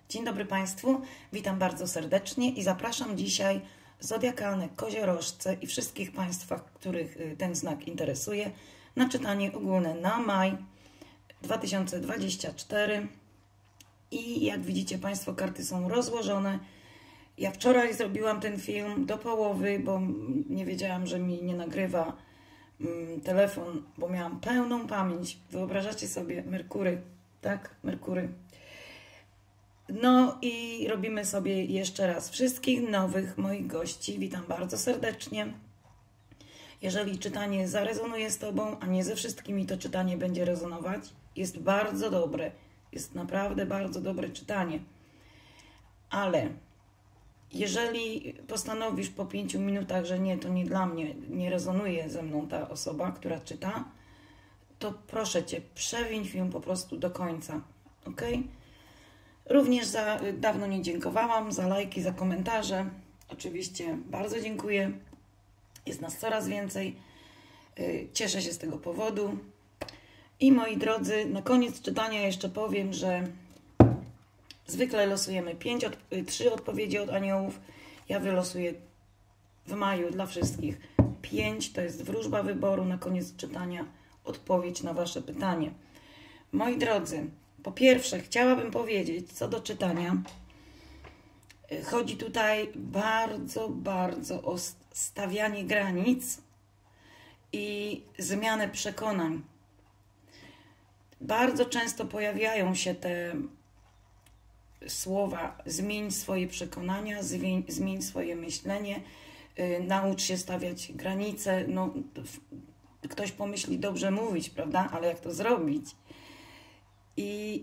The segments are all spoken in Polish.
Dzień dobry Państwu, witam bardzo serdecznie i zapraszam dzisiaj zodiakalne koziorożce i wszystkich Państwa, których ten znak interesuje, na czytanie ogólne na maj 2024. I jak widzicie Państwo, karty są rozłożone. Ja wczoraj zrobiłam ten film do połowy, bo nie wiedziałam, że mi nie nagrywa telefon, bo miałam pełną pamięć. Wyobrażacie sobie, Merkury, tak? Merkury. No i robimy sobie jeszcze raz wszystkich nowych moich gości. Witam bardzo serdecznie. Jeżeli czytanie zarezonuje z Tobą, a nie ze wszystkimi to czytanie będzie rezonować, jest bardzo dobre. Jest naprawdę bardzo dobre czytanie. Ale jeżeli postanowisz po 5 minutach, że nie, to nie dla mnie, nie rezonuje ze mną ta osoba, która czyta, to proszę Cię, przewiń film po prostu do końca. Ok? Również dawno nie dziękowałam za lajki, za komentarze. Oczywiście bardzo dziękuję. Jest nas coraz więcej. Cieszę się z tego powodu. I moi drodzy, na koniec czytania jeszcze powiem, że zwykle losujemy 3 odpowiedzi od aniołów. Ja wylosuję w maju dla wszystkich 5. To jest wróżba wyboru. Na koniec czytania odpowiedź na Wasze pytanie. Moi drodzy, po pierwsze chciałabym powiedzieć co do czytania. Chodzi tutaj bardzo o stawianie granic i zmianę przekonań. Bardzo często pojawiają się te słowa: zmień swoje przekonania, zmień swoje myślenie, naucz się stawiać granice. No, ktoś pomyśli, dobrze mówić, prawda? Ale jak to zrobić? I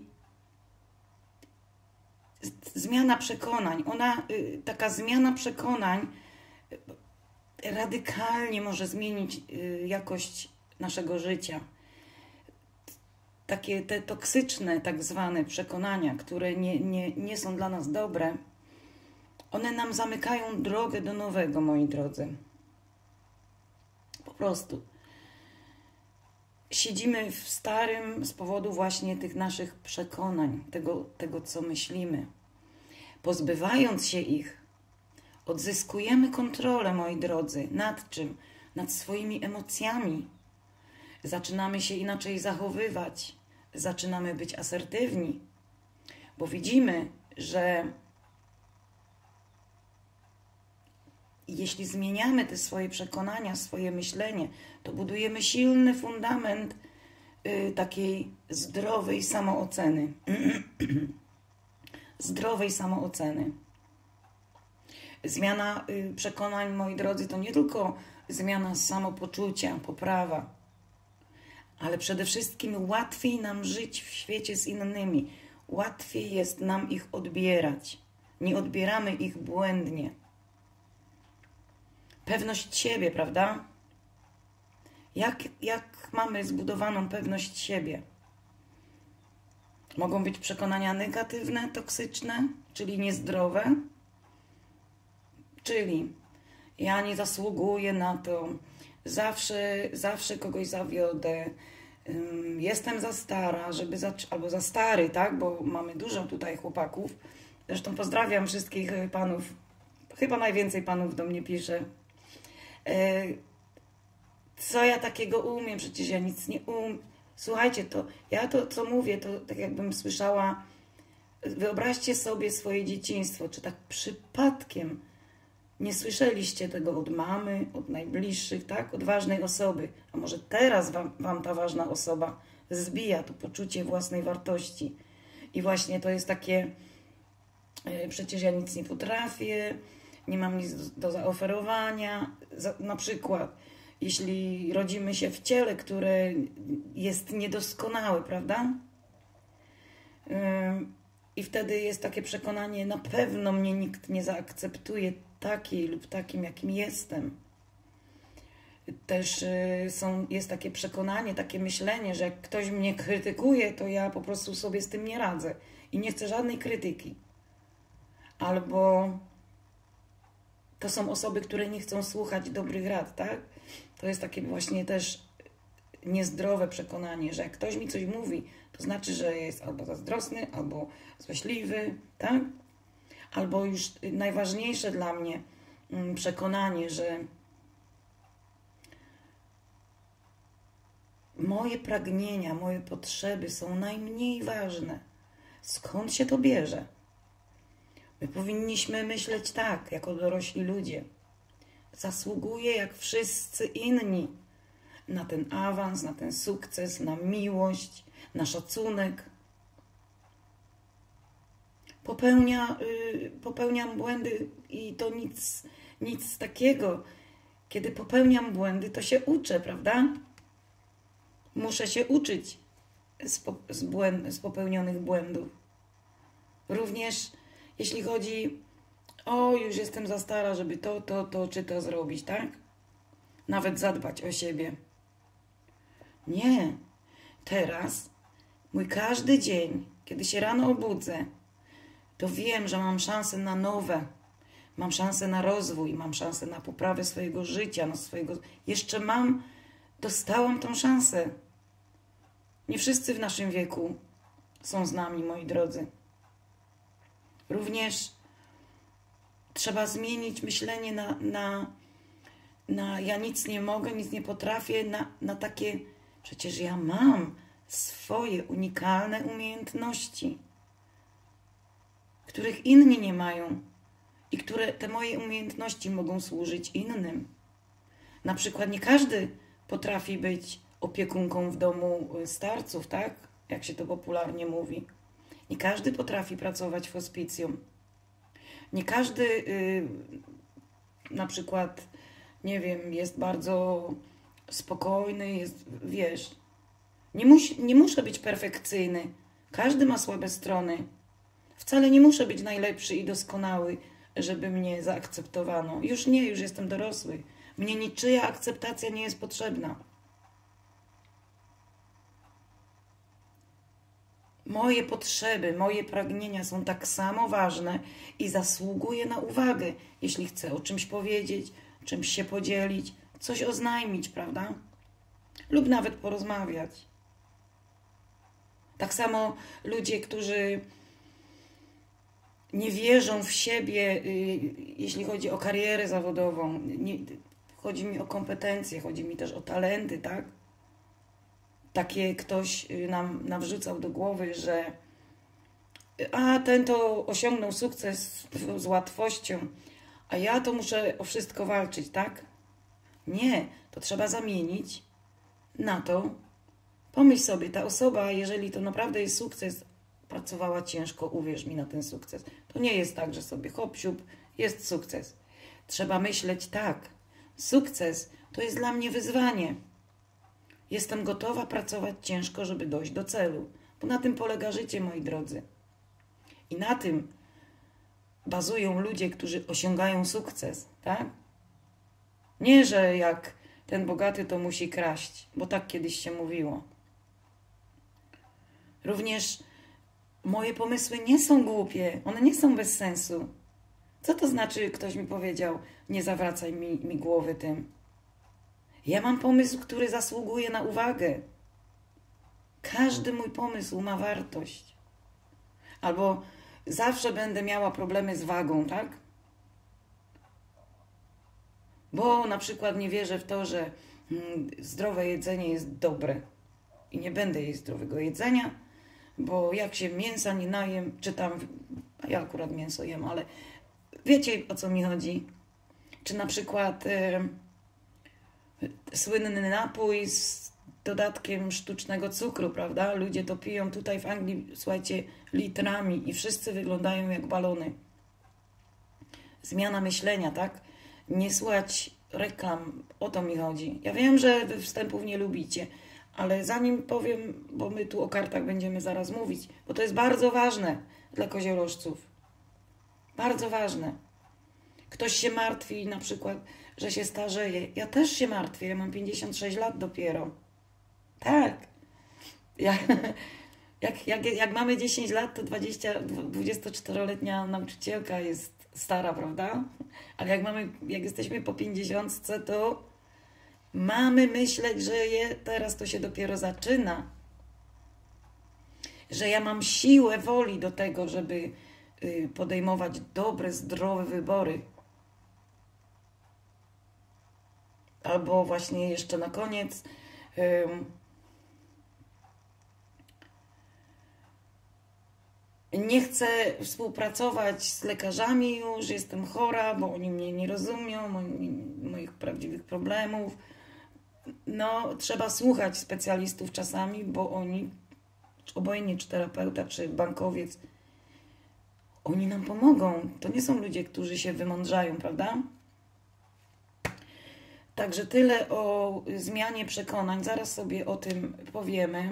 zmiana przekonań, taka zmiana przekonań radykalnie może zmienić jakość naszego życia. Takie te toksyczne tak zwane przekonania, które nie są dla nas dobre, one nam zamykają drogę do nowego, moi drodzy. Po prostu. Siedzimy w starym z powodu właśnie tych naszych przekonań, tego co myślimy. Pozbywając się ich, odzyskujemy kontrolę, moi drodzy. Nad czym? Nad swoimi emocjami. Zaczynamy się inaczej zachowywać. Zaczynamy być asertywni. Bo widzimy, że jeśli zmieniamy te swoje przekonania, swoje myślenie, to budujemy silny fundament takiej zdrowej samooceny. Zdrowej samooceny. Zmiana przekonań, moi drodzy, to nie tylko zmiana samopoczucia, poprawa, ale przede wszystkim łatwiej nam żyć w świecie z innymi. Łatwiej jest nam ich odbierać. Nie odbieramy ich błędnie. Pewność siebie, prawda? Jak mamy zbudowaną pewność siebie? Mogą być przekonania negatywne, toksyczne, czyli niezdrowe. Czyli ja nie zasługuję na to, zawsze kogoś zawiodę, jestem za stara, albo za stary, tak? Bo mamy dużo tutaj chłopaków. Zresztą pozdrawiam wszystkich panów, chyba najwięcej panów do mnie pisze. Co ja takiego umiem? Przecież ja nic nie umiem. Słuchajcie, ja co mówię, to tak jakbym słyszała, wyobraźcie sobie swoje dzieciństwo, czy tak przypadkiem nie słyszeliście tego od mamy, od najbliższych, tak? Od ważnej osoby. A może teraz wam ta ważna osoba zbija to poczucie własnej wartości. I właśnie to jest takie, przecież ja nic nie potrafię, nie mam nic do zaoferowania. Na przykład, jeśli rodzimy się w ciele, które jest niedoskonałe, prawda? I wtedy jest takie przekonanie, na pewno mnie nikt nie zaakceptuje takiej lub takim, jakim jestem. Też jest takie przekonanie, takie myślenie, że jak ktoś mnie krytykuje, to ja po prostu sobie z tym nie radzę i nie chcę żadnej krytyki. Albo to są osoby, które nie chcą słuchać dobrych rad, tak? To jest takie właśnie też niezdrowe przekonanie, że jak ktoś mi coś mówi, to znaczy, że jest albo zazdrosny, albo złośliwy, tak? Albo już najważniejsze dla mnie przekonanie, że moje pragnienia, moje potrzeby są najmniej ważne. Skąd się to bierze? My powinniśmy myśleć tak, jako dorośli ludzie. Zasługuję jak wszyscy inni na ten awans, na ten sukces, na miłość, na szacunek. Popełniam błędy i to nic takiego. Kiedy popełniam błędy, to się uczę, prawda? Muszę się uczyć z popełnionych błędów. Również jeśli chodzi już jestem za stara, żeby to czy to zrobić, tak? Nawet zadbać o siebie. Nie. Teraz mój każdy dzień, kiedy się rano obudzę, to wiem, że mam szansę na nowe. Mam szansę na rozwój, mam szansę na poprawę swojego życia, Jeszcze dostałam tą szansę. Nie wszyscy w naszym wieku są z nami, moi drodzy. Również trzeba zmienić myślenie na ja nic nie mogę, nic nie potrafię, na takie, przecież ja mam swoje unikalne umiejętności, których inni nie mają i które te moje umiejętności mogą służyć innym. Na przykład nie każdy potrafi być opiekunką w domu starców, tak? Jak się to popularnie mówi. Nie każdy potrafi pracować w hospicjum. Nie każdy na przykład, nie wiem, jest bardzo spokojny, wiesz. Nie muszę być perfekcyjny. Każdy ma słabe strony. Wcale nie muszę być najlepszy i doskonały, żeby mnie zaakceptowano. Już jestem dorosły. Mnie niczyja akceptacja nie jest potrzebna. Moje potrzeby, moje pragnienia są tak samo ważne i zasługuję na uwagę, jeśli chcę o czymś powiedzieć, czymś się podzielić, coś oznajmić, prawda? Lub nawet porozmawiać. Tak samo ludzie, którzy nie wierzą w siebie, jeśli chodzi o karierę zawodową. Chodzi mi o kompetencje, chodzi mi też o talenty, tak? Takie ktoś nam nawrzucał do głowy, że ten to osiągnął sukces z łatwością, a ja to muszę o wszystko walczyć, tak? Nie, to trzeba zamienić na to. Pomyśl sobie, ta osoba, jeżeli to naprawdę jest sukces, pracowała ciężko, uwierz mi, na ten sukces. To nie jest tak, że sobie hop, siup, jest sukces. Trzeba myśleć tak. Sukces to jest dla mnie wyzwanie. Jestem gotowa pracować ciężko, żeby dojść do celu. Bo na tym polega życie, moi drodzy. I na tym bazują ludzie, którzy osiągają sukces, tak? Nie, że jak ten bogaty to musi kraść, bo tak kiedyś się mówiło. Również moje pomysły nie są głupie, one nie są bez sensu. Co to znaczy, ktoś mi powiedział, nie zawracaj mi głowy tym. Ja mam pomysł, który zasługuje na uwagę. Każdy mój pomysł ma wartość. Albo zawsze będę miała problemy z wagą, tak? Bo na przykład nie wierzę w to, że zdrowe jedzenie jest dobre. I nie będę jeść zdrowego jedzenia, bo jak się mięsa nie najem, czy tam, ja akurat mięso jem, ale wiecie, o co mi chodzi. Czy na przykład słynny napój z dodatkiem sztucznego cukru, prawda? Ludzie to piją tutaj w Anglii, słuchajcie, litrami i wszyscy wyglądają jak balony. Zmiana myślenia, tak? Nie słuchać reklam, o to mi chodzi. Ja wiem, że wy wstępów nie lubicie, ale zanim powiem, bo my tu o kartach będziemy zaraz mówić, bo to jest bardzo ważne dla koziorożców. Bardzo ważne. Ktoś się martwi na przykład, że się starzeje. Ja też się martwię, ja mam 56 lat dopiero. Tak. Jak mamy 10 lat, to 24-letnia nauczycielka jest stara, prawda? Ale jak jesteśmy po 50, to Mamy myśleć, że teraz to się dopiero zaczyna. Że ja mam siłę woli do tego, żeby podejmować dobre, zdrowe wybory. Albo właśnie jeszcze na koniec nie chcę współpracować z lekarzami już, jestem chora, bo oni mnie nie rozumią, moich prawdziwych problemów. No, trzeba słuchać specjalistów czasami, bo oni, obojętnie czy terapeuta, czy bankowiec, oni nam pomogą. To nie są ludzie, którzy się wymądrzają, prawda? Także tyle o zmianie przekonań. Zaraz sobie o tym powiemy.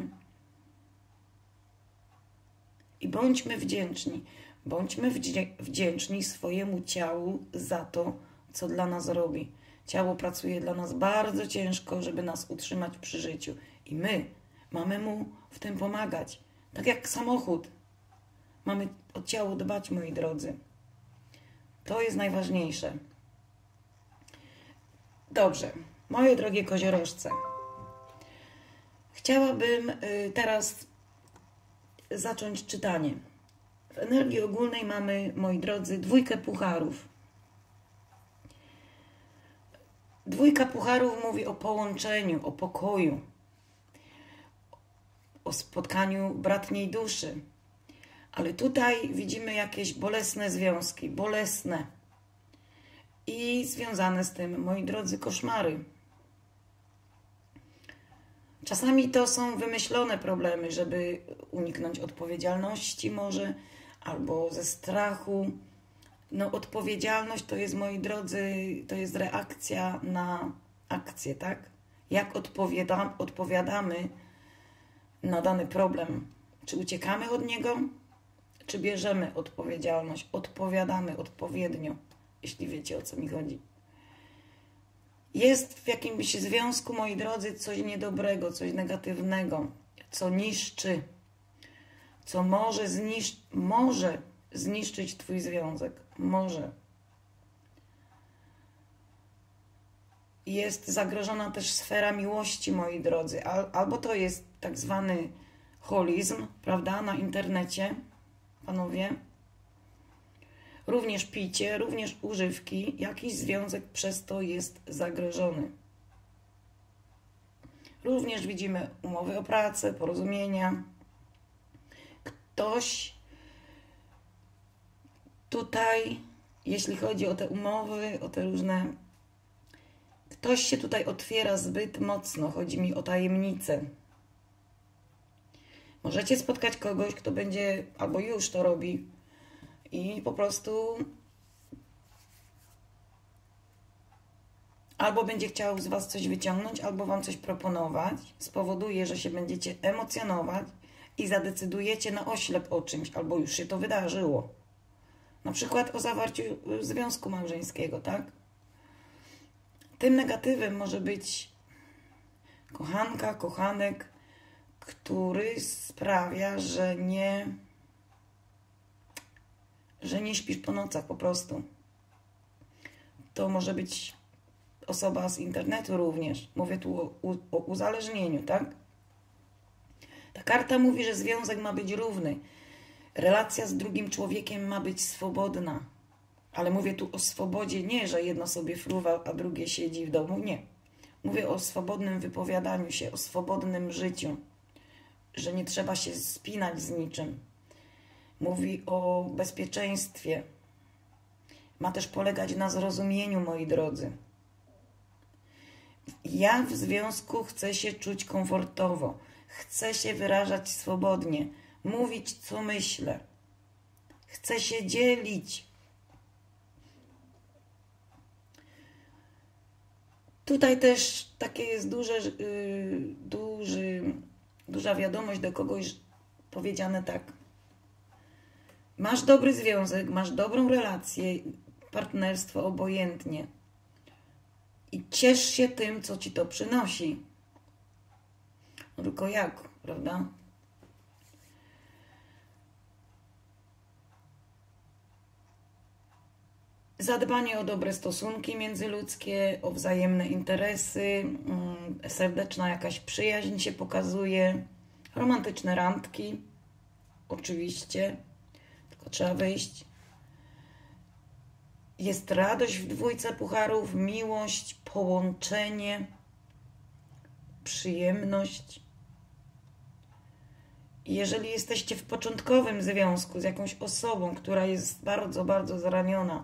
I bądźmy wdzięczni. Bądźmy wdzięczni swojemu ciału za to, co dla nas robi. Ciało pracuje dla nas bardzo ciężko, żeby nas utrzymać przy życiu. I my mamy mu w tym pomagać. Tak jak samochód. Mamy o ciało dbać, moi drodzy. To jest najważniejsze. Dobrze, moje drogie koziorożce. Chciałabym teraz zacząć czytanie. W energii ogólnej mamy, moi drodzy, 2 pucharów. 2 pucharów mówi o połączeniu, o pokoju, o spotkaniu bratniej duszy. Ale tutaj widzimy jakieś bolesne związki, bolesne. I związane z tym, moi drodzy, koszmary. Czasami to są wymyślone problemy, żeby uniknąć odpowiedzialności może, albo ze strachu. No odpowiedzialność to jest, moi drodzy, to jest reakcja na akcję, tak? Jak odpowiadamy na dany problem. Czy uciekamy od niego, czy bierzemy odpowiedzialność, odpowiadamy odpowiednio, jeśli wiecie, o co mi chodzi. Jest w jakimś związku, moi drodzy, coś niedobrego, coś negatywnego, co niszczy, co może zniszczyć twój związek. Może. Jest zagrożona też sfera miłości, moi drodzy. Albo to jest tak zwany holizm, prawda, na internecie, panowie. Również picie, również używki. Jakiś związek przez to jest zagrożony. Również widzimy umowy o pracę, porozumienia. Ktoś tutaj, jeśli chodzi o te umowy, o te różne... Ktoś się tutaj otwiera zbyt mocno. Chodzi mi o tajemnicę. Możecie spotkać kogoś, kto będzie, albo już to robi, i po prostu albo będzie chciał z was coś wyciągnąć, albo wam coś proponować. Spowoduje, że się będziecie emocjonować i zadecydujecie na oślep o czymś, albo już się to wydarzyło. Na przykład o zawarciu związku małżeńskiego, tak? Tym negatywem może być kochanka, kochanek, który sprawia, że nie śpisz po nocach po prostu. To może być osoba z internetu również. Mówię tu o uzależnieniu, tak? Ta karta mówi, że związek ma być równy. Relacja z drugim człowiekiem ma być swobodna. Ale mówię tu o swobodzie, nie, że jedno sobie fruwa, a drugie siedzi w domu. Nie. Mówię o swobodnym wypowiadaniu się, o swobodnym życiu. Że nie trzeba się spinać z niczym. Mówi o bezpieczeństwie. Ma też polegać na zrozumieniu, moi drodzy. Ja w związku chcę się czuć komfortowo. Chcę się wyrażać swobodnie. Mówić, co myślę. Chcę się dzielić. Tutaj też takie jest duża wiadomość do kogoś powiedziane tak. Masz dobry związek, masz dobrą relację, partnerstwo, obojętnie. I ciesz się tym, co ci to przynosi. No tylko jak, prawda? Zadbanie o dobre stosunki międzyludzkie, o wzajemne interesy, serdeczna jakaś przyjaźń się pokazuje, romantyczne randki, oczywiście, tylko trzeba wyjść. Jest radość w dwójce pucharów, miłość, połączenie, przyjemność. Jeżeli jesteście w początkowym związku z jakąś osobą, która jest bardzo, bardzo zraniona,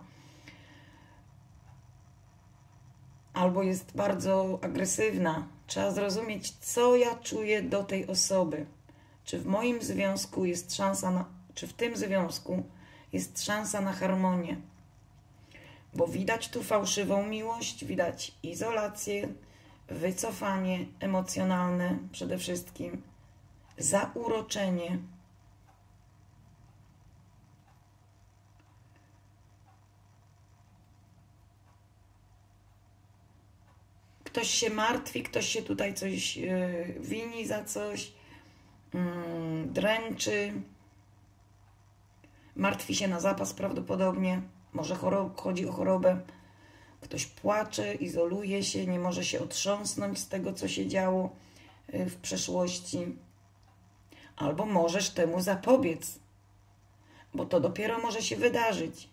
albo jest bardzo agresywna, trzeba zrozumieć, co ja czuję do tej osoby. Czy w moim związku jest szansa na, czy w tym związku jest szansa na harmonię. Bo widać tu fałszywą miłość, widać izolację, wycofanie emocjonalne przede wszystkim, zauroczenie. Ktoś się martwi, ktoś się tutaj coś wini za coś, dręczy, martwi się na zapas prawdopodobnie, może chodzi o chorobę. Ktoś płacze, izoluje się, nie może się otrząsnąć z tego, co się działo w przeszłości. Albo możesz temu zapobiec, bo to dopiero może się wydarzyć.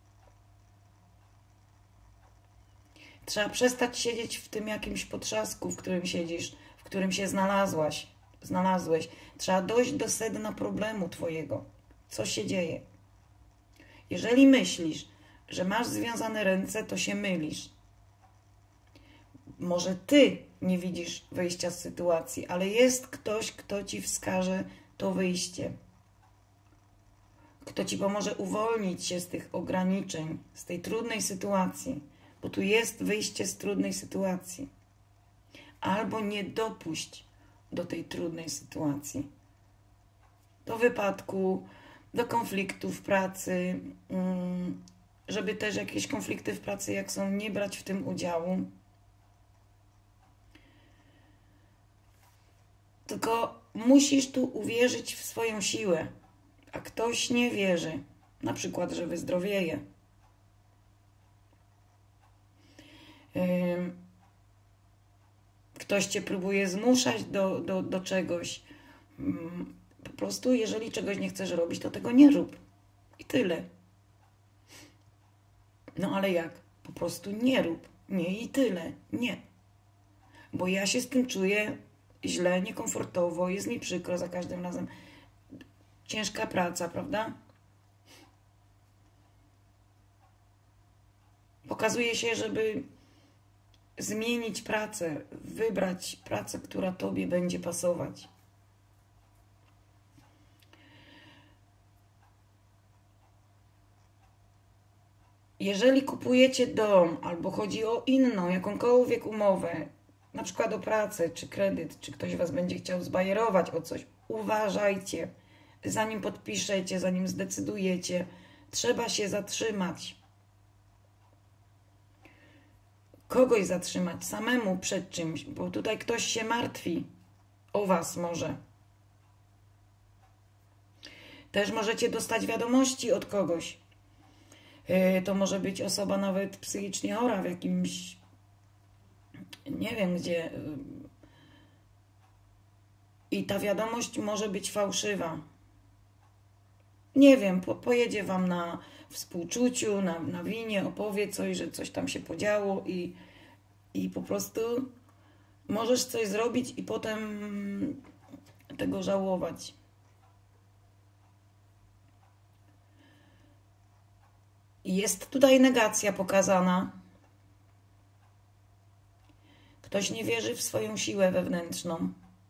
Trzeba przestać siedzieć w tym jakimś potrzasku, w którym siedzisz, w którym się znalazłeś. Trzeba dojść do sedna problemu twojego. Co się dzieje? Jeżeli myślisz, że masz związane ręce, to się mylisz. Może ty nie widzisz wyjścia z sytuacji, ale jest ktoś, kto ci wskaże to wyjście. Kto ci pomoże uwolnić się z tych ograniczeń, z tej trudnej sytuacji. Bo tu jest wyjście z trudnej sytuacji. Albo nie dopuść do tej trudnej sytuacji. Do wypadku, do konfliktu w pracy, żeby też jakieś konflikty w pracy, jak są, nie brać w tym udziału. Tylko musisz tu uwierzyć w swoją siłę, a ktoś nie wierzy, na przykład, że wyzdrowieje. Ktoś cię próbuje zmuszać do czegoś. Po prostu, jeżeli czegoś nie chcesz robić, to tego nie rób. I tyle. No ale jak? Po prostu nie rób. Nie i tyle. Nie. Bo ja się z tym czuję źle, niekomfortowo, jest mi przykro za każdym razem. Ciężka praca, prawda? Pokazuje się, żeby zmienić pracę, wybrać pracę, która tobie będzie pasować. Jeżeli kupujecie dom albo chodzi o inną, jakąkolwiek umowę, na przykład o pracę, czy kredyt, czy ktoś was będzie chciał zbajerować o coś, uważajcie, zanim podpiszecie, zanim zdecydujecie, trzeba się zatrzymać. Kogoś zatrzymać, samemu przed czymś, bo tutaj ktoś się martwi o was może. Też możecie dostać wiadomości od kogoś. To może być osoba nawet psychicznie chora w jakimś, nie wiem gdzie. I ta wiadomość może być fałszywa. Nie wiem, pojedzie wam na współczuciu, na winie, opowie coś, że coś tam się podziało i po prostu możesz coś zrobić i potem tego żałować. Jest tutaj negacja pokazana. Ktoś nie wierzy w swoją siłę wewnętrzną.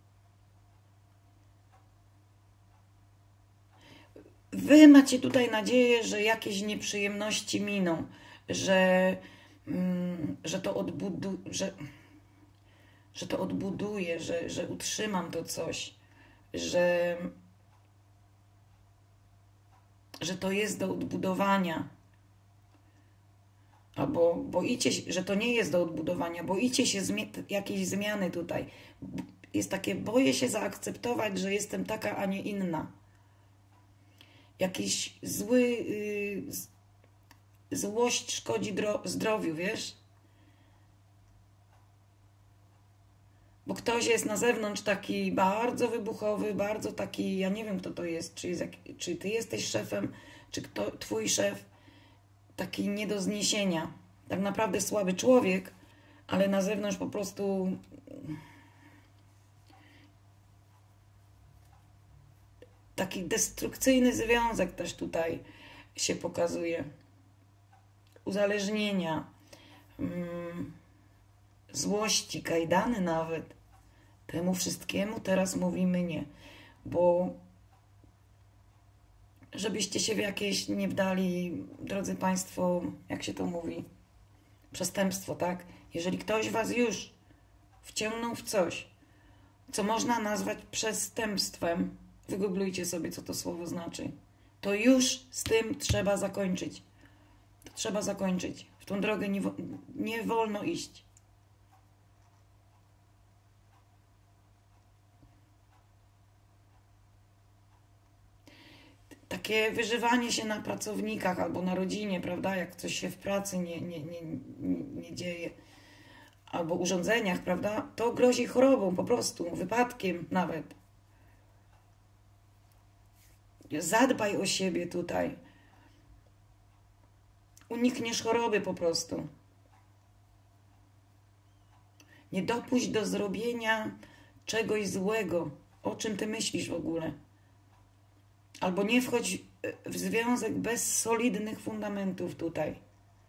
Wy macie tutaj nadzieję, że jakieś nieprzyjemności miną, że to odbuduję, że utrzymam to coś, że to jest do odbudowania. Albo boicie się, że to nie jest do odbudowania, boicie się jakiejś zmiany tutaj. Jest takie, boję się zaakceptować, że jestem taka, a nie inna. Jakiś złość szkodzi zdrowiu, wiesz? Bo ktoś jest na zewnątrz taki bardzo wybuchowy, bardzo taki, ja nie wiem kto to jest, czy ty jesteś szefem, czy twój szef, taki nie do zniesienia. Tak naprawdę słaby człowiek, ale na zewnątrz po prostu taki destrukcyjny związek też tutaj się pokazuje. Uzależnienia, złości, kajdany nawet. Temu wszystkiemu teraz mówimy nie. Bo żebyście się w jakieś nie wdali, drodzy Państwo, jak się to mówi, przestępstwo, tak? Jeżeli ktoś was już wciągnął w coś, co można nazwać przestępstwem, wygooglujcie sobie, co to słowo znaczy, to już z tym trzeba zakończyć. To trzeba zakończyć. W tą drogę nie wolno iść. Takie wyżywanie się na pracownikach albo na rodzinie, prawda, jak coś się w pracy nie dzieje, albo urządzeniach, prawda, to grozi chorobą po prostu, wypadkiem nawet. Zadbaj o siebie tutaj. Unikniesz choroby po prostu. Nie dopuść do zrobienia czegoś złego. O czym ty myślisz w ogóle? Albo nie wchodź w związek bez solidnych fundamentów tutaj.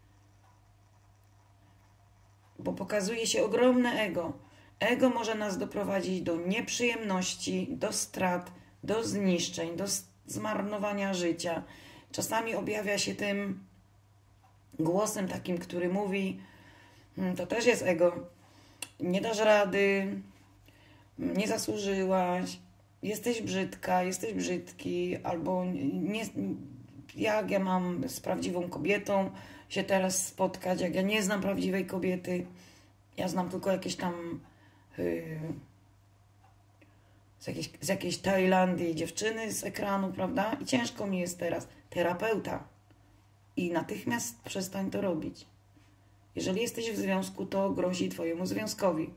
Bo pokazuje się ogromne ego. Ego może nas doprowadzić do nieprzyjemności, do strat, do zniszczeń, do zmarnowania życia. Czasami objawia się tym głosem takim, który mówi, to też jest ego, nie dasz rady, nie zasłużyłaś, jesteś brzydka, jesteś brzydki, albo nie, jak ja mam z prawdziwą kobietą się teraz spotkać, jak ja nie znam prawdziwej kobiety, ja znam tylko jakieś tam z jakiejś Tajlandii dziewczyny z ekranu, prawda? I ciężko mi jest teraz. Terapeuta. I natychmiast przestań to robić. Jeżeli jesteś w związku, to grozi twojemu związkowi.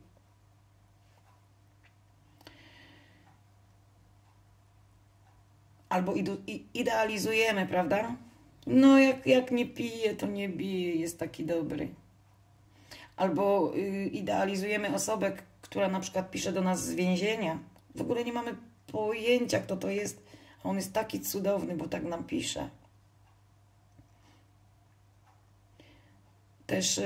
Albo idealizujemy, prawda? No jak nie pije, to nie bije, jest taki dobry. Albo idealizujemy osobę, która na przykład pisze do nas z więzienia. W ogóle nie mamy pojęcia, kto to jest. A on jest taki cudowny, bo tak nam pisze. Też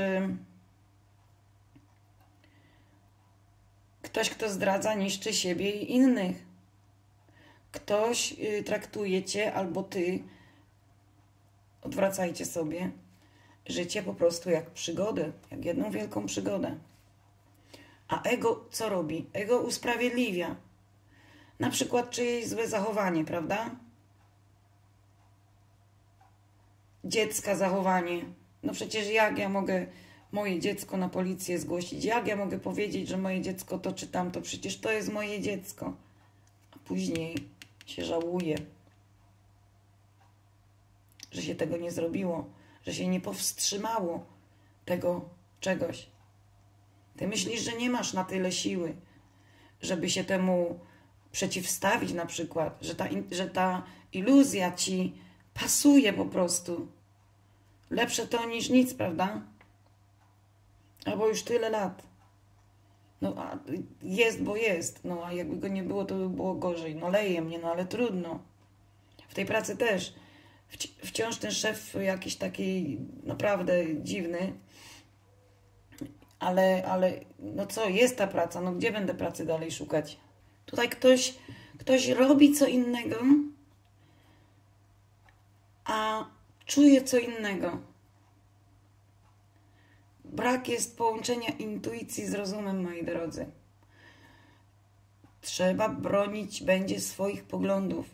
ktoś, kto zdradza, niszczy siebie i innych. Ktoś traktuje cię albo ty, odwracajcie sobie, życie po prostu jak przygodę, jak jedną wielką przygodę. A ego co robi? Ego usprawiedliwia. Na przykład czyjeś złe zachowanie, prawda? Dziecka zachowanie. No przecież jak ja mogę moje dziecko na policję zgłosić? Jak ja mogę powiedzieć, że moje dziecko to czy tamto? Przecież to jest moje dziecko. A później się żałuje, że się tego nie zrobiło, że się nie powstrzymało tego czegoś. Ty myślisz, że nie masz na tyle siły, żeby się temu przeciwstawić na przykład, że ta iluzja ci pasuje po prostu. Lepsze to niż nic, prawda? Albo już tyle lat. No a jest, bo jest. No a jakby go nie było, to by było gorzej. No leje mnie, no ale trudno. W tej pracy też. Wciąż ten szef jakiś taki naprawdę dziwny. Ale no co, jest ta praca. No gdzie będę pracy dalej szukać? Tutaj ktoś robi co innego, a czuje co innego. Brak jest połączenia intuicji z rozumem, moi drodzy. Trzeba bronić będzie swoich poglądów.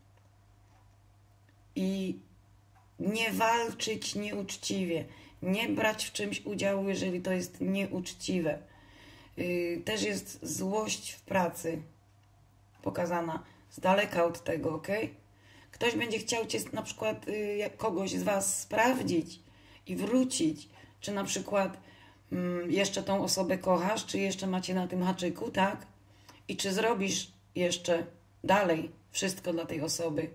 I nie walczyć nieuczciwie. Nie brać w czymś udziału, jeżeli to jest nieuczciwe. Też jest złość w pracy pokazana. Z daleka od tego, ok? Ktoś będzie chciał cię, na przykład kogoś z was sprawdzić. i wrócić. Czy na przykład jeszcze tą osobę kochasz, czy jeszcze macie na tym haczyku, tak? I czy zrobisz jeszcze dalej wszystko dla tej osoby?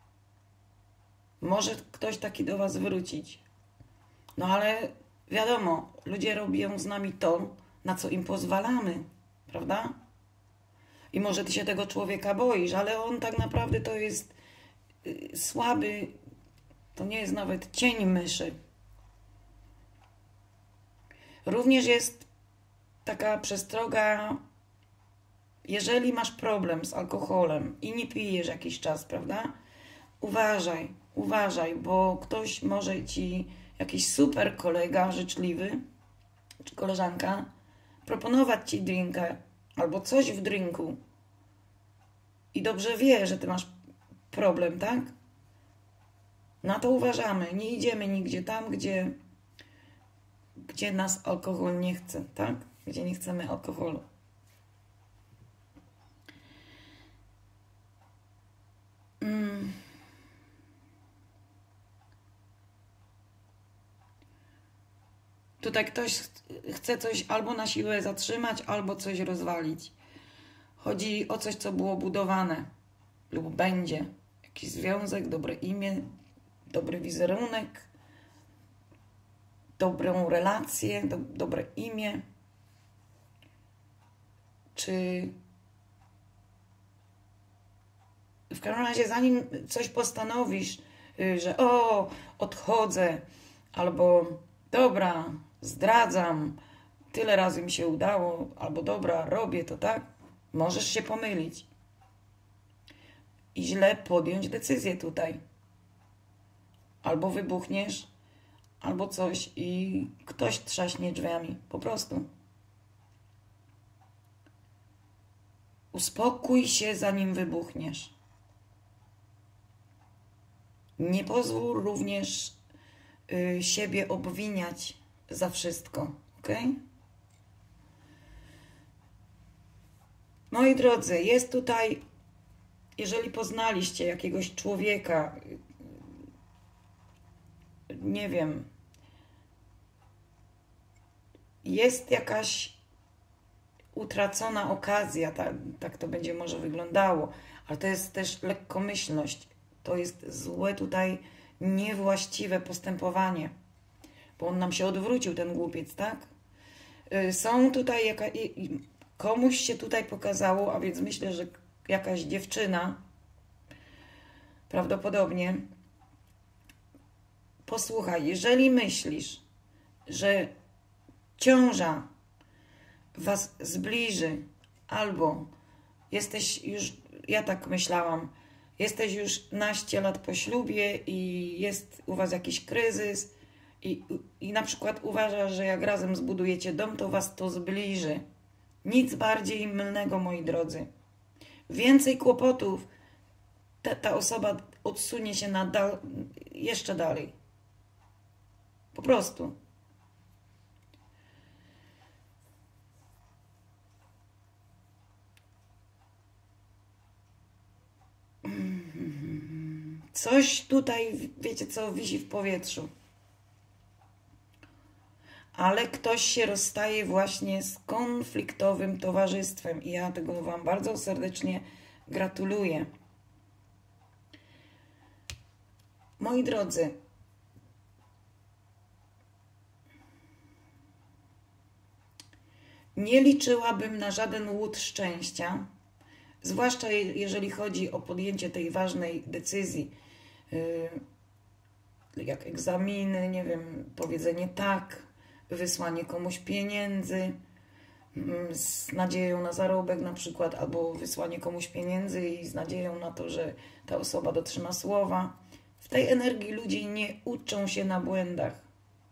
Może ktoś taki do was wrócić. No ale wiadomo, ludzie robią z nami to, na co im pozwalamy, prawda? I może ty się tego człowieka boisz, ale on tak naprawdę to jest słaby, to nie jest nawet cień myszy. Również jest taka przestroga, jeżeli masz problem z alkoholem i nie pijesz jakiś czas, prawda? Uważaj, bo ktoś może ci, jakiś super kolega życzliwy, czy koleżanka, proponować ci drinka albo coś w drinku i dobrze wie, że ty masz problem, tak? Na to uważamy. Nie idziemy nigdzie tam, gdzie nas alkohol nie chce, tak? Gdzie nie chcemy alkoholu. Tutaj ktoś chce coś albo na siłę zatrzymać, albo coś rozwalić. Chodzi o coś, co było budowane lub będzie. Jakiś związek, dobre imię, dobry wizerunek, dobrą relację, dobre imię. Czy w każdym razie, zanim coś postanowisz, że odchodzę, albo dobra, zdradzam, tyle razy mi się udało, albo dobra, robię to, tak? Możesz się pomylić i źle podjąć decyzję tutaj. Albo wybuchniesz, albo coś i ktoś trzaśnie drzwiami, po prostu. Uspokój się, zanim wybuchniesz. Nie pozwól również siebie obwiniać za wszystko, ok? Moi drodzy, jest tutaj, jeżeli poznaliście jakiegoś człowieka, nie wiem, jest jakaś utracona okazja, tak to będzie może wyglądało, ale to jest też lekkomyślność, to jest złe tutaj, niewłaściwe postępowanie, bo on nam się odwrócił, ten głupiec, tak? Są tutaj, komuś się tutaj pokazało, a więc myślę, że jakaś dziewczyna, prawdopodobnie, posłuchaj, jeżeli myślisz, że ciąża was zbliży, albo jesteś już, ja tak myślałam, jesteś już naście lat po ślubie i jest u was jakiś kryzys i na przykład uważasz, że jak razem zbudujecie dom, to was to zbliży. Nic bardziej mylnego, moi drodzy. Więcej kłopotów ta osoba odsunie się jeszcze dalej. Po prostu. Coś tutaj, wiecie co, wisi w powietrzu. Ale ktoś się rozstaje właśnie z konfliktowym towarzystwem i ja tego wam bardzo serdecznie gratuluję. Moi drodzy, nie liczyłabym na żaden łód szczęścia, zwłaszcza jeżeli chodzi o podjęcie tej ważnej decyzji, jak egzaminy, nie wiem, powiedzenie tak, wysłanie komuś pieniędzy z nadzieją na zarobek na przykład, albo wysłanie komuś pieniędzy i z nadzieją na to, że ta osoba dotrzyma słowa. W tej energii ludzie nie uczą się na błędach.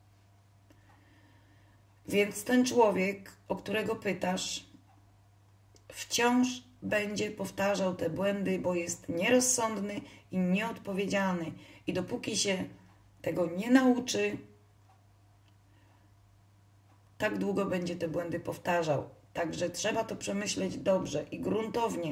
Więc ten człowiek, o którego pytasz, wciąż będzie powtarzał te błędy, bo jest nierozsądny i nieodpowiedzialny. I dopóki się tego nie nauczy, tak długo będzie te błędy powtarzał. Także trzeba to przemyśleć dobrze i gruntownie.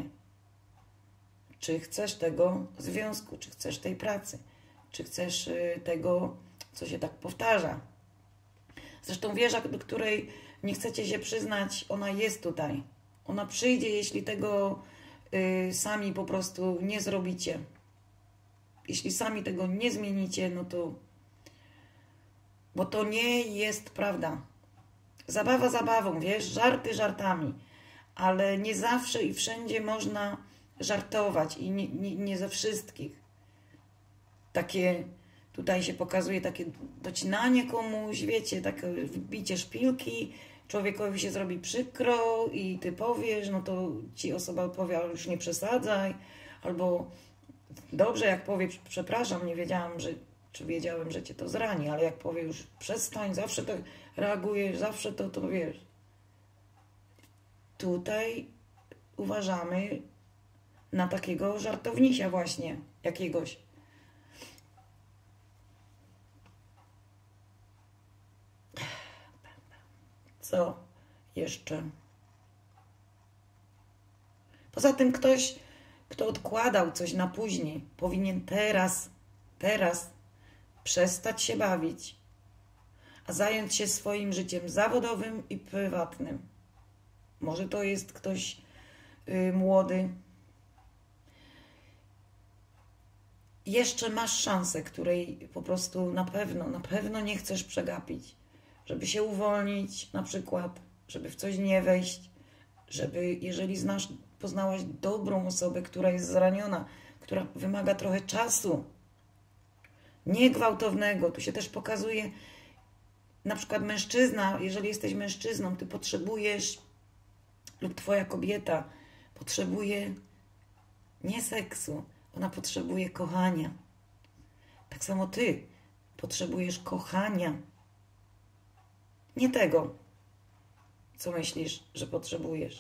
Czy chcesz tego związku, czy chcesz tej pracy, czy chcesz tego, co się tak powtarza. Zresztą wieża, do której nie chcecie się przyznać, ona jest tutaj. Ona przyjdzie, jeśli tego sami po prostu nie zrobicie. Jeśli sami tego nie zmienicie, no to... Bo to nie jest prawda. Zabawa zabawą, wiesz, żarty żartami. Ale nie zawsze i wszędzie można żartować. I nie ze wszystkich. Takie... Tutaj się pokazuje takie docinanie komuś, wiecie, takie wbicie szpilki, człowiekowi się zrobi przykro i ty powiesz, no to ci osoba odpowie, ale już nie przesadzaj, albo dobrze, jak powie, przepraszam, nie wiedziałam, czy wiedziałem, że cię to zrani, ale jak powie już przestań, zawsze tak reagujesz, zawsze to wiesz. Tutaj uważamy na takiego żartownisia właśnie, jakiegoś. Co jeszcze? Poza tym ktoś, kto odkładał coś na później, powinien teraz przestać się bawić, a zająć się swoim życiem zawodowym i prywatnym. Może to jest ktoś młody. Jeszcze masz szansę, której po prostu na pewno nie chcesz przegapić. Żeby się uwolnić na przykład, żeby w coś nie wejść, żeby, jeżeli poznałaś dobrą osobę, która jest zraniona, która wymaga trochę czasu, nie gwałtownego, tu się też pokazuje, na przykład mężczyzna, jeżeli jesteś mężczyzną, ty potrzebujesz, lub twoja kobieta potrzebuje nie seksu, ona potrzebuje kochania. Tak samo ty potrzebujesz kochania. Nie tego, co myślisz, że potrzebujesz.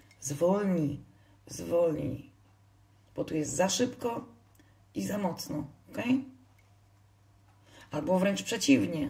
Zwolnij, bo tu jest za szybko i za mocno, ok? Albo wręcz przeciwnie.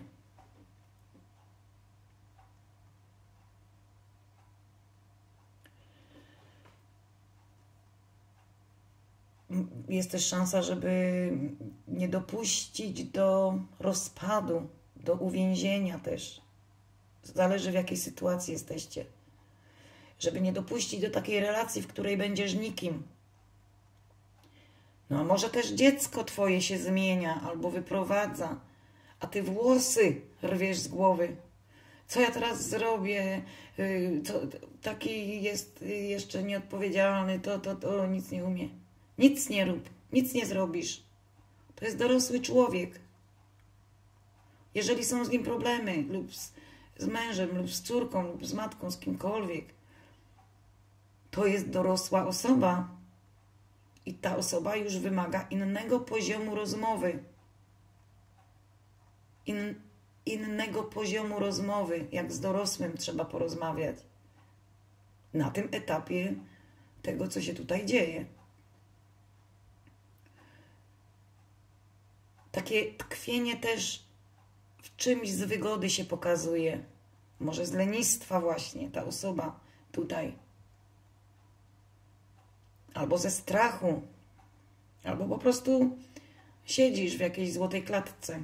Jest też szansa, żeby nie dopuścić do rozpadu, do uwięzienia też. Zależy, w jakiej sytuacji jesteście. Żeby nie dopuścić do takiej relacji, w której będziesz nikim. No a może też dziecko twoje się zmienia albo wyprowadza, a ty włosy rwiesz z głowy. Co ja teraz zrobię? Taki jest jeszcze nieodpowiedzialny, to nic nie umie. Nic nie rób, nic nie zrobisz. To jest dorosły człowiek. Jeżeli są z nim problemy, lub z mężem, lub z córką, lub z matką, z kimkolwiek, to jest dorosła osoba. I ta osoba już wymaga innego poziomu rozmowy. Innego poziomu rozmowy, jak z dorosłym trzeba porozmawiać. Na tym etapie tego, co się tutaj dzieje. Takie tkwienie też w czymś z wygody się pokazuje. Może z lenistwa właśnie ta osoba tutaj. Albo ze strachu. Albo po prostu siedzisz w jakiejś złotej klatce.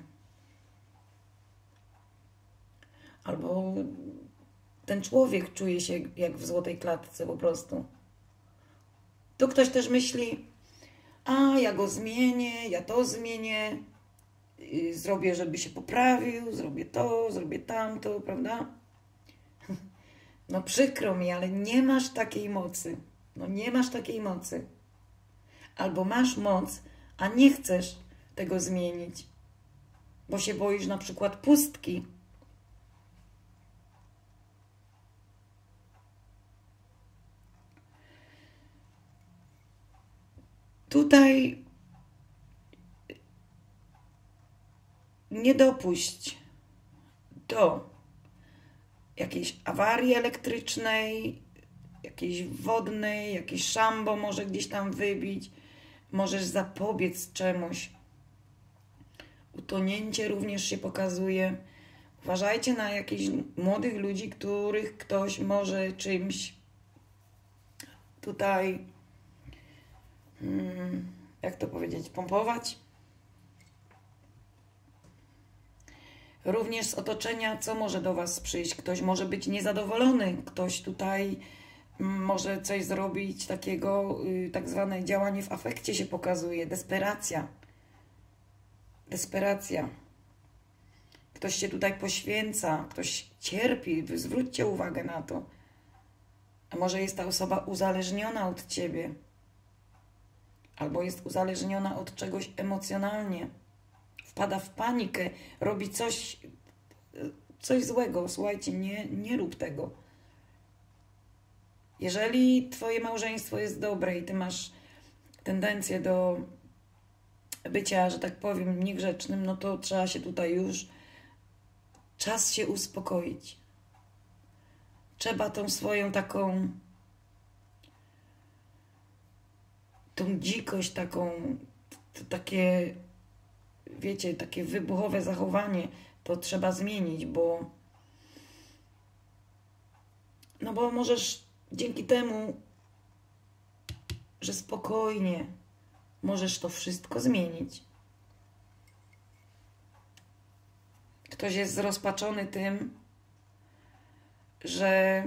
Albo ten człowiek czuje się jak w złotej klatce po prostu. Tu ktoś też myśli, a ja go zmienię, ja to zmienię, zrobię, żeby się poprawił, zrobię to, zrobię tamto, prawda? No przykro mi, ale nie masz takiej mocy. No nie masz takiej mocy. Albo masz moc, a nie chcesz tego zmienić, bo się boisz na przykład pustki. Tutaj nie dopuść do jakiejś awarii elektrycznej, jakiejś wodnej, jakieś szambo może gdzieś tam wybić. Możesz zapobiec czemuś. Utonięcie również się pokazuje. Uważajcie na jakichś młodych ludzi, których ktoś może czymś tutaj, jak to powiedzieć, pompować. Również z otoczenia, co może do Was przyjść? Ktoś może być niezadowolony, ktoś tutaj może coś zrobić takiego, tak zwane działanie w afekcie się pokazuje, desperacja. Desperacja. Ktoś się tutaj poświęca, ktoś cierpi, wy zwróćcie uwagę na to. A może jest ta osoba uzależniona od Ciebie, albo jest uzależniona od czegoś emocjonalnie. Wpada w panikę, robi coś złego. Słuchajcie, nie rób tego. Jeżeli Twoje małżeństwo jest dobre i Ty masz tendencję do bycia, że tak powiem, niegrzecznym, no to trzeba się tutaj już czas się uspokoić. Trzeba tą swoją taką tą dzikość, takie, wiecie, takie wybuchowe zachowanie, to trzeba zmienić, bo możesz dzięki temu, że spokojnie możesz to wszystko zmienić. Ktoś jest zrozpaczony tym, że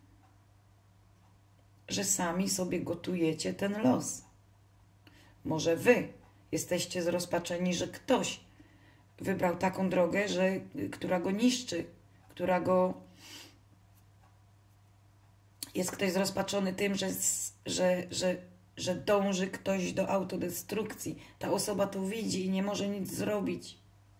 sami sobie gotujecie ten los. Może wy jesteście zrozpaczeni, że ktoś wybrał taką drogę, która go niszczy, jest ktoś zrozpaczony tym, że dąży ktoś do autodestrukcji. Ta osoba to widzi i nie może nic zrobić.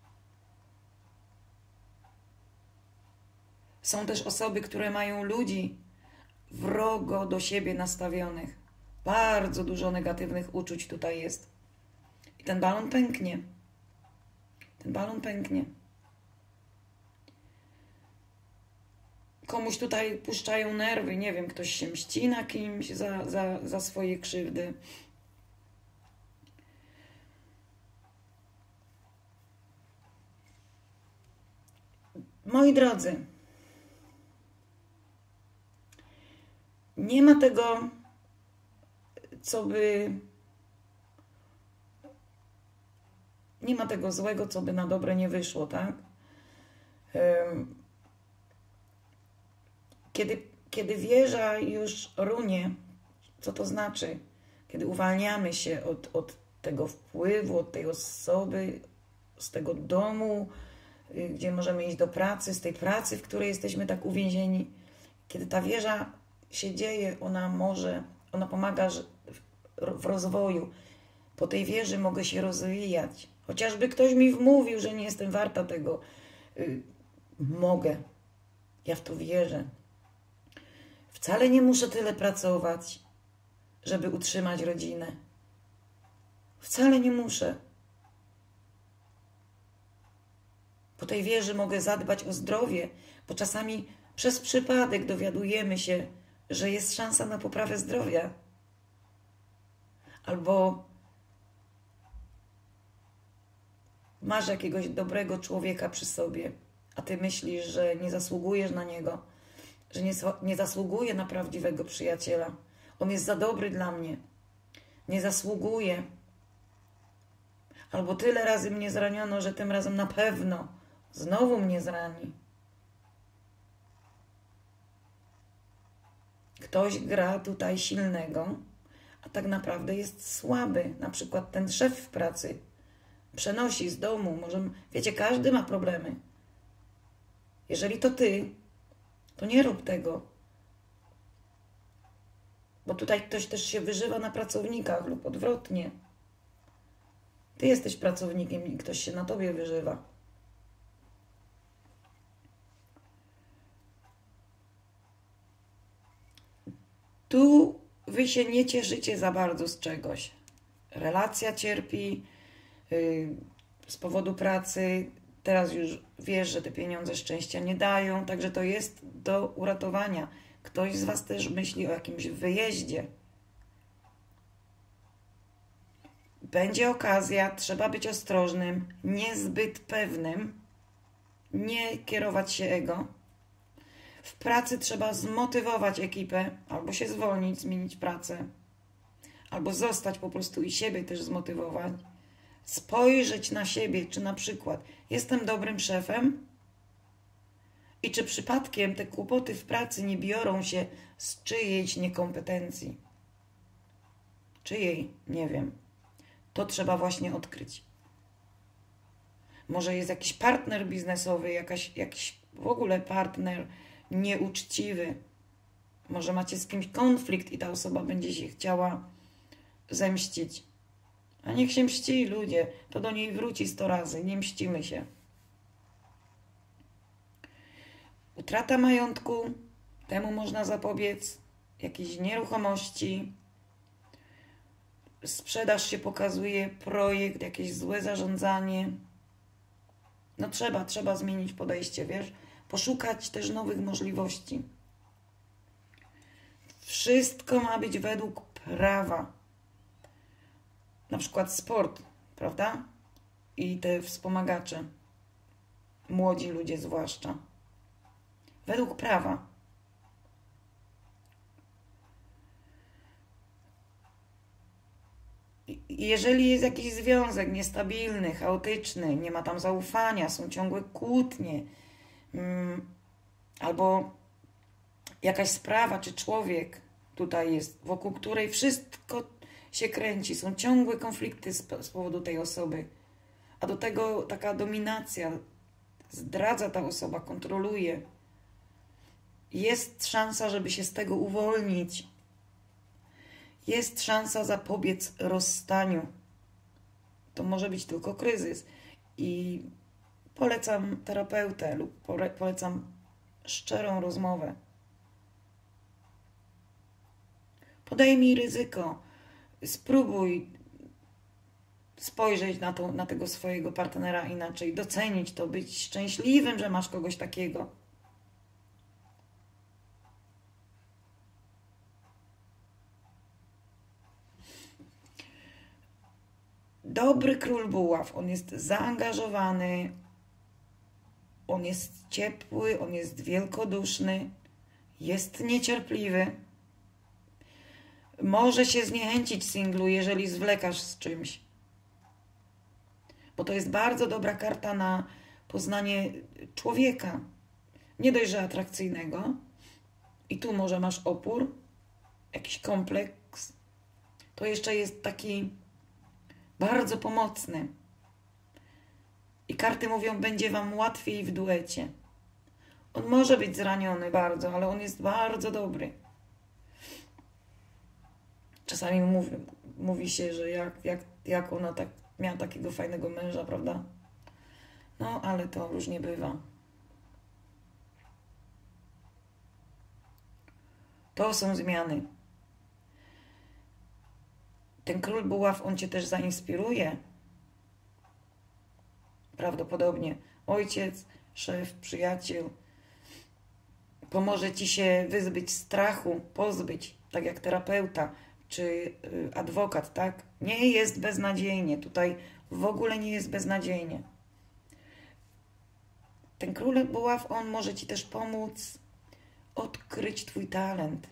Są też osoby, które mają ludzi wrogo do siebie nastawionych. Bardzo dużo negatywnych uczuć tutaj jest. I ten balon pęknie. Ten balon pęknie. Komuś tutaj puszczają nerwy, nie wiem, ktoś się mści na kimś za swoje krzywdy. Moi drodzy, nie ma tego, nie ma tego złego, co by na dobre nie wyszło, tak? Kiedy wieża już runie, co to znaczy? Kiedy uwalniamy się od tego wpływu, od tej osoby, z tego domu, gdzie możemy iść do pracy, z tej pracy, w której jesteśmy tak uwięzieni. Kiedy ta wieża się dzieje, ona pomaga w rozwoju. Po tej wieży mogę się rozwijać. Chociażby ktoś mi wmówił, że nie jestem warta tego. Mogę. Ja w to wierzę. Wcale nie muszę tyle pracować, żeby utrzymać rodzinę. Wcale nie muszę. Po tej wieży mogę zadbać o zdrowie, bo czasami przez przypadek dowiadujemy się, że jest szansa na poprawę zdrowia. Albo masz jakiegoś dobrego człowieka przy sobie, a ty myślisz, że nie zasługujesz na niego, że nie zasługuje na prawdziwego przyjaciela. On jest za dobry dla mnie. Nie zasługuje. Albo tyle razy mnie zraniono, że tym razem na pewno znowu mnie zrani. Ktoś gra tutaj silnego, a tak naprawdę jest słaby. Na przykład ten szef w pracy przenosi z domu. Wiecie, każdy ma problemy. Jeżeli to ty, to nie rób tego. Bo tutaj ktoś też się wyżywa na pracownikach lub odwrotnie. Ty jesteś pracownikiem i ktoś się na tobie wyżywa. Tu wy się nie cieszycie za bardzo z czegoś. Relacja cierpi z powodu pracy. Teraz już wiesz, że te pieniądze szczęścia nie dają, także to jest do uratowania. Ktoś z was też myśli o jakimś wyjeździe. Będzie okazja, trzeba być ostrożnym, niezbyt pewnym, nie kierować się ego. W pracy trzeba zmotywować ekipę, albo się zwolnić, zmienić pracę, albo zostać po prostu i siebie też zmotywować, spojrzeć na siebie, czy na przykład jestem dobrym szefem i czy przypadkiem te kłopoty w pracy nie biorą się z czyjejś niekompetencji. Czyjej? Nie wiem. To trzeba właśnie odkryć. Może jest jakiś partner biznesowy, jakiś w ogóle partner nieuczciwy. Może macie z kimś konflikt i ta osoba będzie się chciała zemścić. A niech się mści, ludzie. To do niej wróci 100 razy. Nie mścimy się. Utrata majątku. Temu można zapobiec. Jakieś nieruchomości. Sprzedaż się pokazuje. Projekt, jakieś złe zarządzanie. No trzeba zmienić podejście, wiesz? Poszukać też nowych możliwości. Wszystko ma być według prawa. Na przykład sport, prawda? I te wspomagacze. Młodzi ludzie zwłaszcza. Według prawa. Jeżeli jest jakiś związek niestabilny, chaotyczny, nie ma tam zaufania, są ciągłe kłótnie, albo jakaś sprawa czy człowiek tutaj jest, wokół której wszystko się kręci, są ciągłe konflikty z powodu tej osoby, a do tego taka dominacja, zdradza ta osoba, kontroluje. Jest szansa, żeby się z tego uwolnić. Jest szansa zapobiec rozstaniu. To może być tylko kryzys. I polecam terapeutę lub polecam szczerą rozmowę. Podejmij ryzyko. Spróbuj spojrzeć na tego swojego partnera inaczej. Docenić to, być szczęśliwym, że masz kogoś takiego. Dobry król buław, on jest zaangażowany, on jest ciepły, on jest wielkoduszny, jest niecierpliwy. Może się zniechęcić singlu, jeżeli zwlekasz z czymś. Bo to jest bardzo dobra karta na poznanie człowieka. Nie dość, że atrakcyjnego. I tu może masz opór, jakiś kompleks. To jeszcze jest taki bardzo pomocny. I karty mówią, będzie wam łatwiej w duecie. On może być zraniony bardzo, ale on jest bardzo dobry. Czasami mówi się, że jak ona tak miała takiego fajnego męża, prawda? No, ale to różnie bywa. To są zmiany. Ten król buław, on cię też zainspiruje. Prawdopodobnie ojciec, szef, przyjaciel. Pomoże ci się wyzbyć strachu, pozbyć, tak jak terapeuta czy adwokat, tak? Nie jest beznadziejnie. Tutaj w ogóle nie jest beznadziejnie. Ten król buław, on może ci też pomóc odkryć twój talent.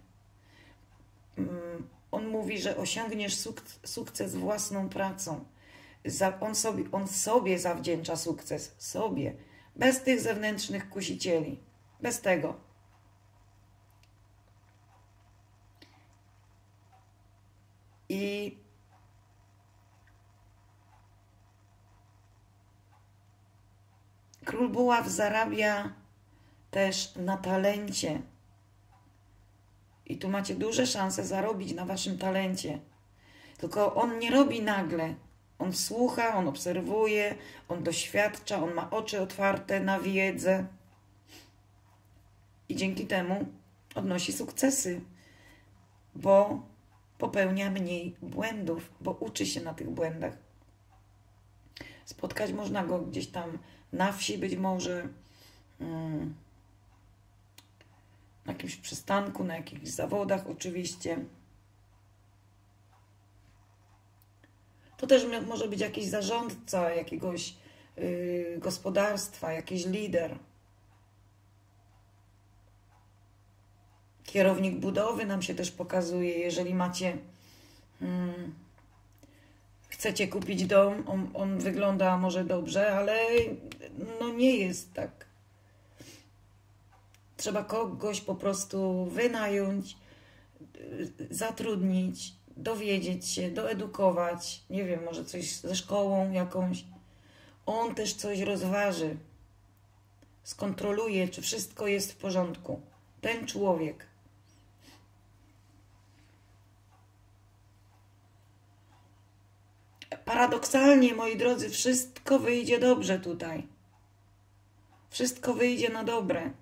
On mówi, że osiągniesz sukces własną pracą. On sobie zawdzięcza sukces. Sobie. Bez tych zewnętrznych kusicieli. Bez tego. I król buław zarabia też na talencie. I tu macie duże szanse zarobić na waszym talencie. Tylko on nie robi nagle. On słucha, on obserwuje, on doświadcza, on ma oczy otwarte na wiedzę. I dzięki temu odnosi sukcesy, bo popełnia mniej błędów, bo uczy się na tych błędach. Spotkać można go gdzieś tam na wsi być może, na jakimś przystanku, na jakichś zawodach oczywiście. To też może być jakiś zarządca jakiegoś gospodarstwa, jakiś lider. Kierownik budowy nam się też pokazuje, jeżeli macie... chcecie kupić dom, on wygląda może dobrze, ale no nie jest tak. Trzeba kogoś po prostu wynająć, zatrudnić, dowiedzieć się, doedukować, nie wiem, może coś ze szkołą jakąś. On też coś rozważy, skontroluje, czy wszystko jest w porządku. Ten człowiek. Paradoksalnie, moi drodzy, wszystko wyjdzie dobrze tutaj. Wszystko wyjdzie na dobre.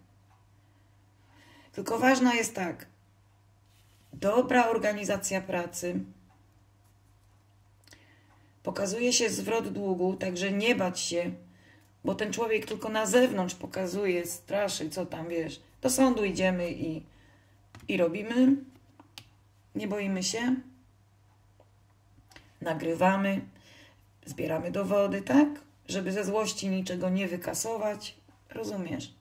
Tylko ważna jest tak. Dobra organizacja pracy. Pokazuje się zwrot długu, także nie bać się, bo ten człowiek tylko na zewnątrz pokazuje, straszy, co tam, wiesz. Do sądu idziemy i robimy. Nie boimy się. Nagrywamy, zbieramy dowody, tak? Żeby ze złości niczego nie wykasować. Rozumiesz?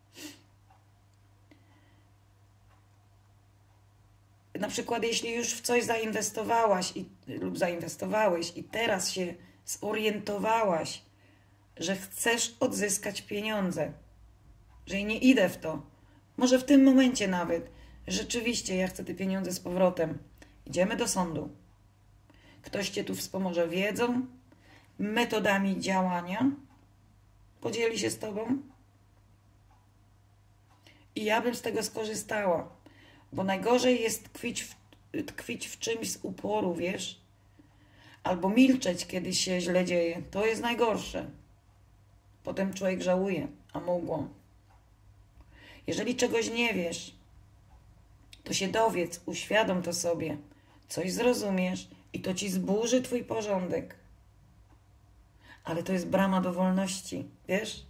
Na przykład, jeśli już w coś zainwestowałaś lub zainwestowałeś i teraz się zorientowałaś, że chcesz odzyskać pieniądze, że nie idę w to, może w tym momencie nawet, rzeczywiście ja chcę te pieniądze z powrotem. Idziemy do sądu. Ktoś cię tu wspomoże wiedzą, metodami działania, podzieli się z tobą i ja bym z tego skorzystała, bo najgorzej jest tkwić w czymś z uporu, wiesz, albo milczeć, kiedy się źle dzieje. To jest najgorsze. Potem człowiek żałuje, a mogło. Jeżeli czegoś nie wiesz, to się dowiedz, uświadom to sobie, coś zrozumiesz i to ci zburzy twój porządek. Ale to jest brama do wolności, wiesz?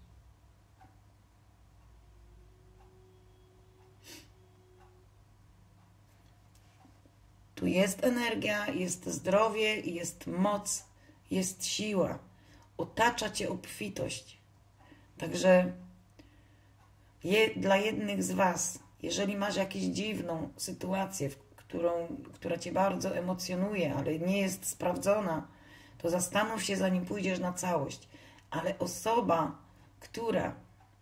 Tu jest energia, jest zdrowie, jest moc, jest siła. Otacza cię obfitość. Także dla jednych z was, jeżeli masz jakąś dziwną sytuację, która cię bardzo emocjonuje, ale nie jest sprawdzona, to zastanów się, zanim pójdziesz na całość. Ale osoba, która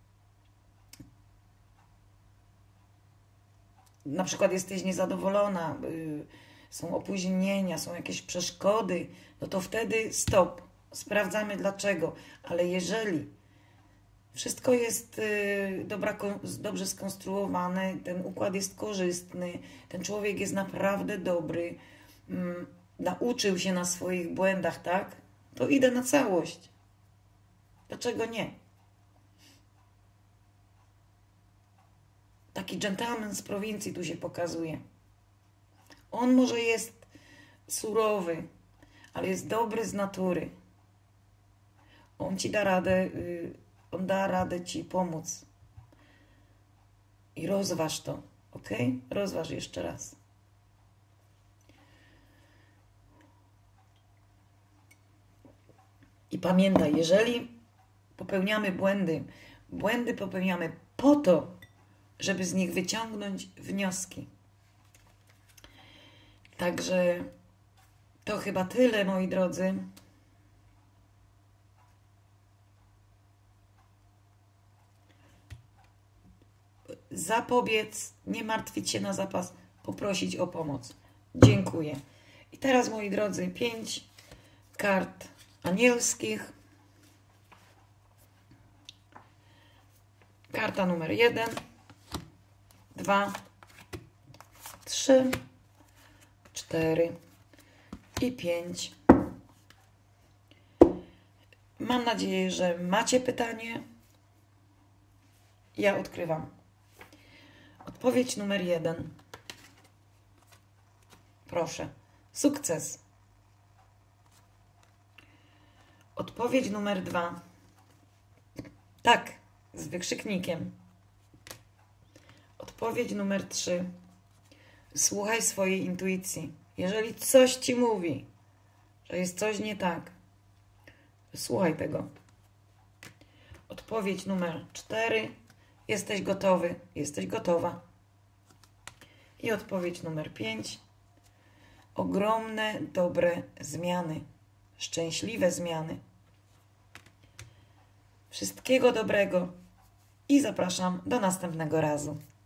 na przykład jesteś niezadowolona, są opóźnienia, są jakieś przeszkody, no to wtedy stop. Sprawdzamy dlaczego. Ale jeżeli wszystko jest dobrze skonstruowane, ten układ jest korzystny, ten człowiek jest naprawdę dobry, nauczył się na swoich błędach, tak? To idę na całość. Dlaczego nie? Taki dżentelmen z prowincji tu się pokazuje. On może jest surowy, ale jest dobry z natury. On ci da radę, on da radę ci pomóc. I rozważ to, ok? Rozważ jeszcze raz. I pamiętaj, jeżeli popełniamy błędy popełniamy po to, żeby z nich wyciągnąć wnioski. Także to chyba tyle, moi drodzy. Zapobiec, nie martwić się na zapas, poprosić o pomoc. Dziękuję. I teraz, moi drodzy, 5 kart anielskich. Karta numer 1, 2, 3, 4 i 5. Mam nadzieję, że macie pytanie. Ja odkrywam. Odpowiedź numer 1. Proszę. Sukces. Odpowiedź numer 2. Tak, z wykrzyknikiem. Odpowiedź numer 3. Słuchaj swojej intuicji. Jeżeli coś ci mówi, że jest coś nie tak, słuchaj tego. Odpowiedź numer 4. Jesteś gotowy, jesteś gotowa. I odpowiedź numer 5. Ogromne, dobre zmiany. szczęśliwe zmiany. Wszystkiego dobrego i zapraszam do następnego razu.